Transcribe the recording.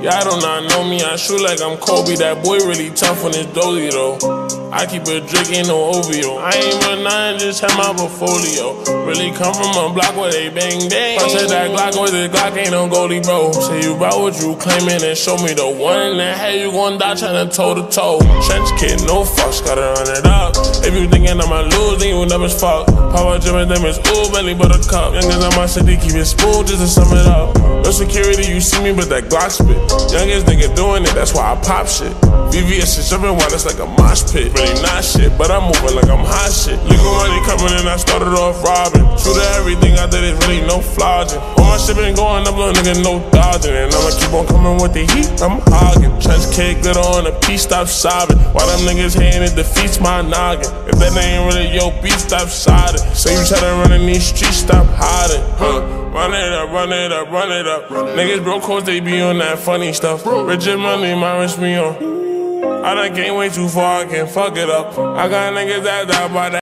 Y'all do not know me, I shoot like I'm Kobe. That boy really tough on his dolly though. I keep a drink, ain't no OVO. I ain't with nothing, just have my portfolio. Really come from a block where they bang bang. I said that Glock with the Glock ain't no goalie, bro. Say you bout what you claiming and show me the one that had you gon' die tryna toe to toe. Trench kid, no fucks, gotta run it up. If you thinking I'ma lose, then you never fuck. Power gym and them is ooh, Bentley Buttercup. Youngest on my city, keep it smooth just to sum it up. No security, you see me, but that Glock spit. Youngest nigga doing it, that's why I pop shit. VVS is jumping while it's like a mosh pit. Really not shit, but I'm moving like I'm hot shit. Legal money coming in, I started off robbing. True to everything I did, it's really no flogging. All my shit been going up, little nigga, no dodging. And I'ma keep on coming with the heat, I'm hogging. Trench kid, glitter on the piece, stop sobbing. While them niggas hating, it defeats my noggin. If that ain't really your beat, stop siding. Say you try to run in these streets, stop hiding. Run it up, run it up, run it up. Niggas broke cause they be on that funny stuff. Rich and money, minus me on. I done came way too far, I can't fuck it up. I got niggas that die by that.